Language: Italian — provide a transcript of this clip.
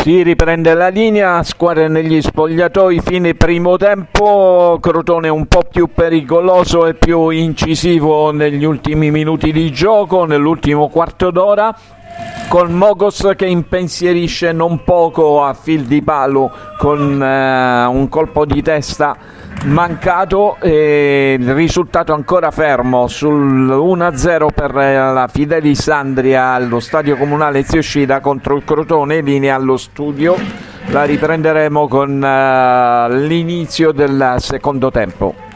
Si riprende la linea, squadre negli spogliatoi, fine primo tempo, Crotone un po' più pericoloso e più incisivo negli ultimi minuti di gioco, nell'ultimo quarto d'ora, con Mogos che impensierisce non poco a fil di palo con un colpo di testa mancato, e il risultato ancora fermo sul 1-0 per la Fidelis Andria allo stadio comunale Zio Scida contro il Crotone. Linea allo studio, la riprenderemo con l'inizio del secondo tempo.